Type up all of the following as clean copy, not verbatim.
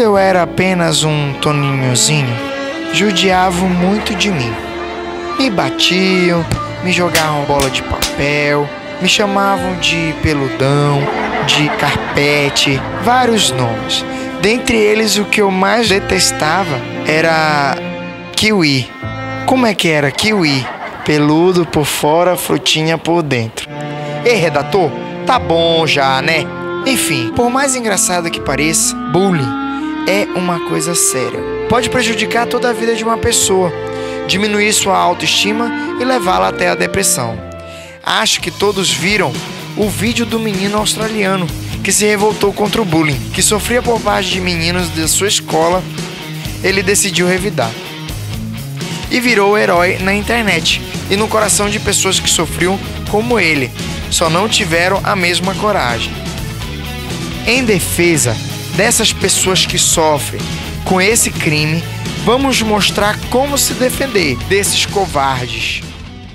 eu era apenas um toninhozinho, judiavam muito de mim. Me batiam, me jogavam bola de papel, me chamavam de peludão, de carpete, vários nomes. Dentre eles, o que eu mais detestava era kiwi. Como é que era kiwi? Peludo por fora, frutinha por dentro. Ei, redator, tá bom já, né? Enfim, por mais engraçado que pareça, bullying é uma coisa séria. Pode prejudicar toda a vida de uma pessoa, diminuir sua autoestima e levá-la até a depressão. Acho que todos viram o vídeo do menino australiano que se revoltou contra o bullying, que sofria por parte de meninos da sua escola. Ele decidiu revidar e virou herói na internet e no coração de pessoas que sofriam como ele, só não tiveram a mesma coragem. Em defesa dessas pessoas que sofrem com esse crime, vamos mostrar como se defender desses covardes.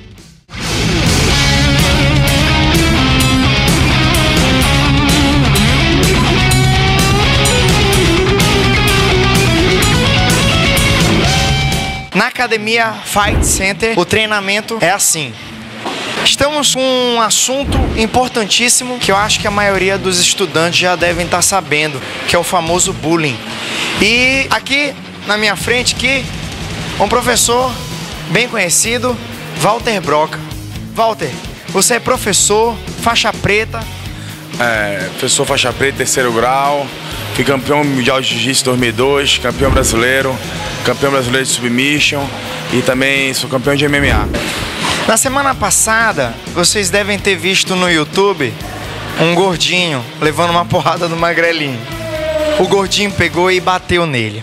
Na academia Fight Center, o treinamento é assim. Estamos com um assunto importantíssimo que eu acho que a maioria dos estudantes já devem estar sabendo, que é o famoso bullying. E aqui na minha frente, um professor bem conhecido, Walter Broca. Walter, você é professor, faixa preta. Professor faixa preta, terceiro grau. Fui campeão mundial de jiu-jitsu 2002, campeão brasileiro de submission e também sou campeão de MMA. Na semana passada, vocês devem ter visto no YouTube um gordinho levando uma porrada do magrelinho. O gordinho pegou e bateu nele.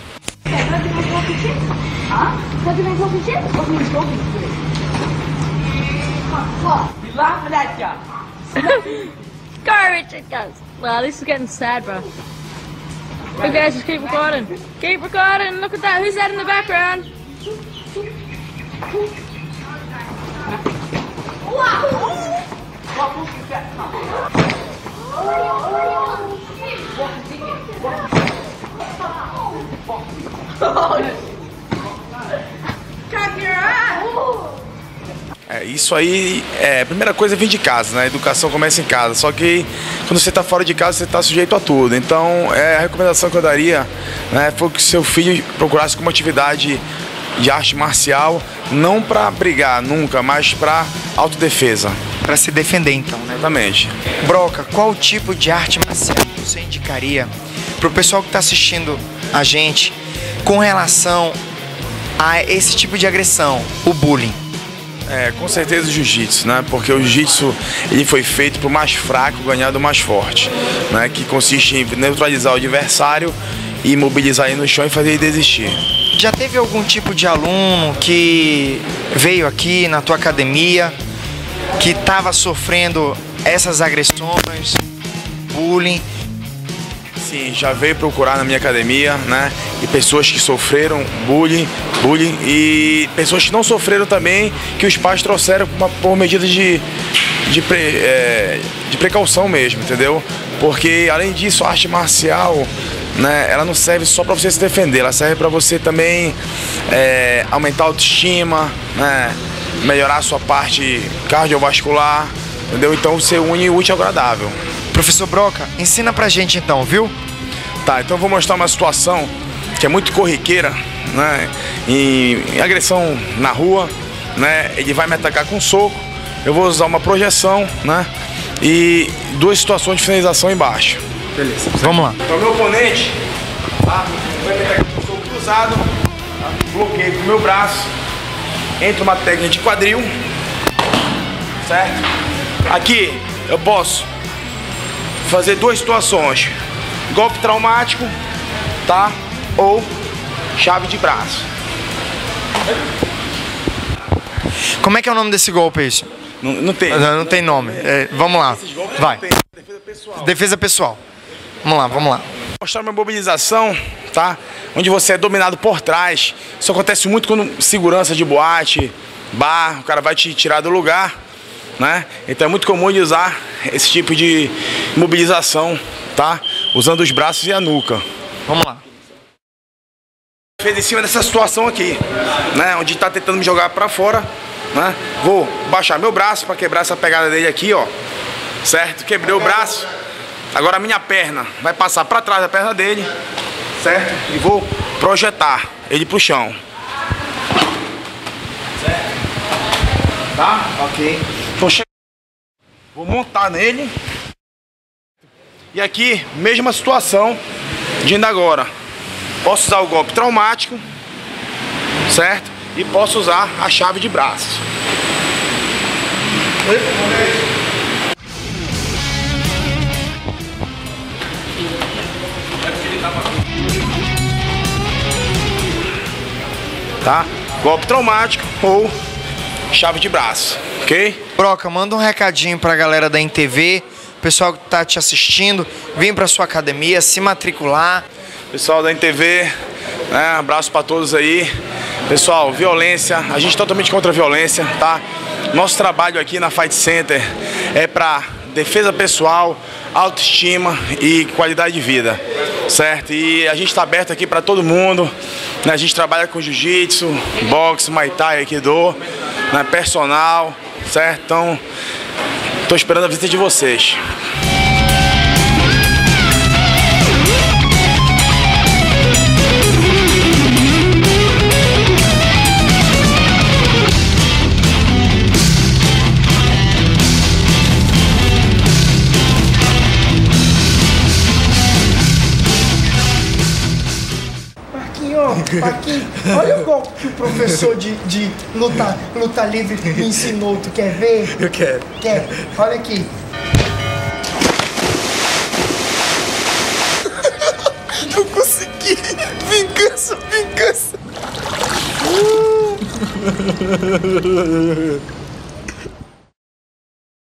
Garbage it goes. Well, this is getting sad, bro. You guys just keep recording. Keep recording. Look at that. Who's that in the background? Isso aí, a primeira coisa é vir de casa, né? A educação começa em casa, só que quando você está fora de casa, você está sujeito a tudo. Então, a recomendação que eu daria, né, foi que seu filho procurasse uma atividade de arte marcial, não para brigar nunca, mas para autodefesa. Para se defender, então, né? Exatamente. Broca, qual tipo de arte marcial você indicaria para o pessoal que está assistindo a gente com relação a esse tipo de agressão, o bullying? Com certeza o jiu-jitsu, né? Porque o jiu-jitsu ele foi feito para o mais fraco ganhar do mais forte, né? Que consiste em neutralizar o adversário e imobilizar ele no chão e fazer ele desistir. Já teve algum tipo de aluno que veio aqui na tua academia que estava sofrendo essas agressões, bullying? Sim, já veio procurar na minha academia, né? E pessoas que sofreram bullying e pessoas que não sofreram também, que os pais trouxeram por medida de precaução mesmo, entendeu? Porque além disso, a arte marcial, né, ela não serve só para você se defender, ela serve para você também aumentar a autoestima, né, melhorar a sua parte cardiovascular, entendeu? Então você une o útil ao agradável. Professor Broca, ensina pra gente então, viu? Tá, então eu vou mostrar uma situação que é muito corriqueira, né, em agressão na rua, né, ele vai me atacar com soco, eu vou usar uma projeção, né, e duas situações de finalização embaixo. Beleza, vamos lá. Então meu oponente, tá, vai me atacar com soco cruzado, tá, bloqueio com o meu braço, entra uma técnica de quadril, certo? Aqui eu posso fazer duas situações, golpe traumático, tá? Ou chave de braço. Como é que é o nome desse golpe, isso? Não tem. Não tem nome. Vamos lá. Vai. Defesa pessoal. Defesa pessoal. Vamos lá. Vou mostrar uma mobilização, tá? Onde você é dominado por trás. Isso acontece muito quando segurança de boate, bar, o cara vai te tirar do lugar, né? Então é muito comum de usar esse tipo de mobilização, tá? Usando os braços e a nuca. Vamos lá. defesa em cima dessa situação aqui, né? Onde tá tentando me jogar pra fora, né? Vou baixar meu braço pra quebrar essa pegada dele aqui, ó. Certo? Quebrei o braço. Agora a minha perna vai passar pra trás da perna dele, certo? E vou projetar ele pro chão. Certo? Tá? Ok. Tô chegando. Vou montar nele. E aqui, mesma situação de ainda agora. Posso usar o golpe traumático, certo? E posso usar a chave de braço. Tá? Golpe traumático ou chave de braço, ok? Broca, manda um recadinho pra galera da NTV, pessoal que tá te assistindo, vem pra sua academia, se matricular. Pessoal da NTV, né, abraço pra todos aí. Pessoal, violência, a gente é totalmente contra a violência, tá? Nosso trabalho aqui na Fight Center é pra defesa pessoal, autoestima e qualidade de vida, certo? E a gente tá aberto aqui pra todo mundo, né? A gente trabalha com jiu-jitsu, boxe, muay thai, aikido, né, personal, certo? Então, tô esperando a visita de vocês. Paquinho, olha o golpe que o professor de luta livre me ensinou. Tu quer ver? Eu quero. Quer? Olha aqui. Não consegui! Vingança, vingança!